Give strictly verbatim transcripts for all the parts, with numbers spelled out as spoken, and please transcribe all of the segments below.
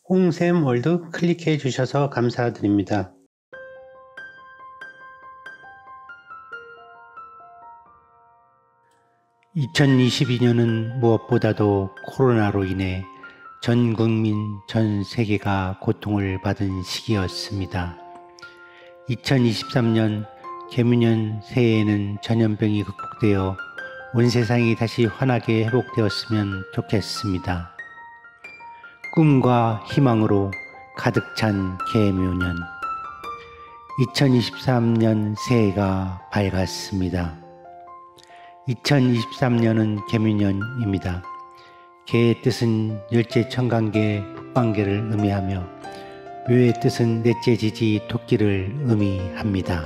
홍샘월드 클릭해 주셔서 감사드립니다. 이천이십이 년은 무엇보다도 코로나로 인해 전 국민, 전 세계가 고통을 받은 시기였습니다. 이천이십삼 년 개묘년 새해에는 전염병이 극복되어 온 세상이 다시 환하게 회복되었으면 좋겠습니다. 꿈과 희망으로 가득 찬 개묘년. 이천이십삼 년 새해가 밝았습니다. 이천이십삼 년은 개묘년입니다. 개의 뜻은 열째 청간개, 북방개를 의미하며 묘의 뜻은 넷째 지지, 토끼를 의미합니다.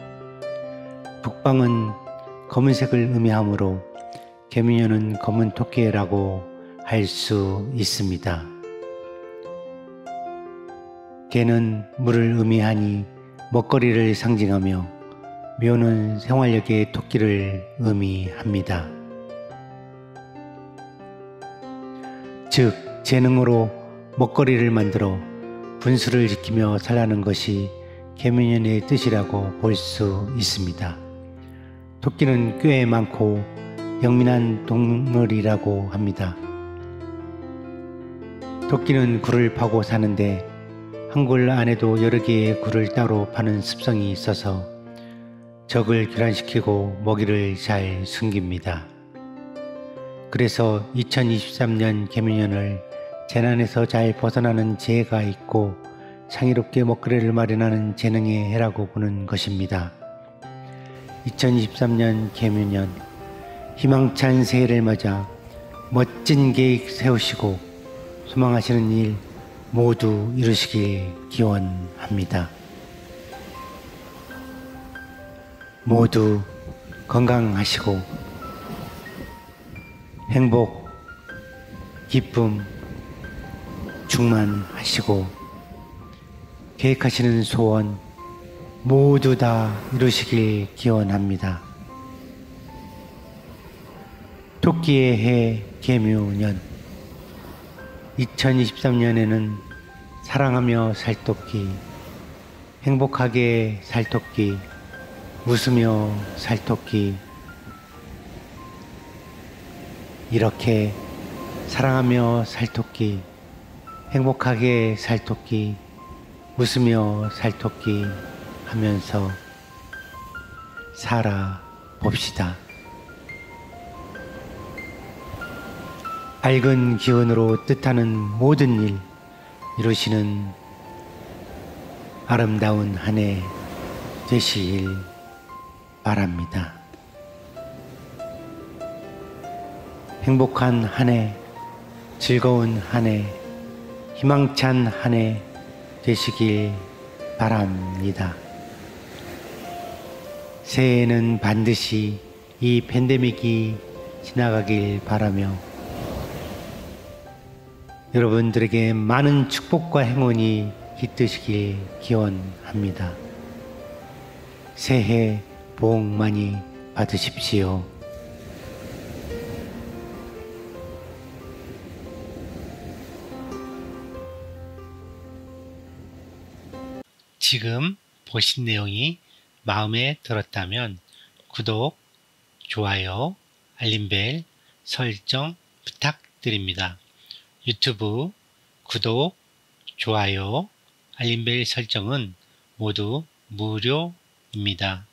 북방은 검은색을 의미하므로 개묘년은 검은 토끼라고 할 수 있습니다. 개는 물을 의미하니 먹거리를 상징하며 묘는 생활력의 토끼를 의미합니다. 즉, 재능으로 먹거리를 만들어 분수를 지키며 살라는 것이 개묘년의 뜻이라고 볼 수 있습니다. 토끼는 꽤 많고 영민한 동물이라고 합니다. 토끼는 굴을 파고 사는데 한 굴 안에도 여러 개의 굴을 따로 파는 습성이 있어서 적을 교란시키고 먹이를 잘 숨깁니다. 그래서 이천이십삼 년 개묘년을 재난에서 잘 벗어나는 지혜가 있고 창의롭게 먹거리를 마련하는 재능의 해라고 보는 것입니다. 이천이십삼 년 개묘년, 희망찬 새해를 맞아 멋진 계획 세우시고 소망하시는 일 모두 이루시길 기원합니다. 모두 건강하시고 행복, 기쁨 충만하시고 계획하시는 소원 모두 다 이루시길 기원합니다. 토끼의 해 개묘년. 이천이십삼 년에는 사랑하며 살 토끼, 행복하게 살 토끼, 웃으며 살 토끼, 이렇게 사랑하며 살 토끼, 행복하게 살 토끼, 웃으며 살 토끼 하면서 살아봅시다. 밝은 기운으로 뜻하는 모든 일 이루시는 아름다운 한 해 되시길 바랍니다. 행복한 한 해, 즐거운 한 해, 희망찬 한 해 되시길 바랍니다. 새해에는 반드시 이 팬데믹이 지나가길 바라며 여러분들에게 많은 축복과 행운이 깃드시길 기원합니다. 새해 복 많이 받으십시오. 지금 보신 내용이 마음에 들었다면 구독, 좋아요, 알림벨 설정 부탁드립니다. 유튜브 구독, 좋아요, 알림벨 설정은 모두 무료입니다.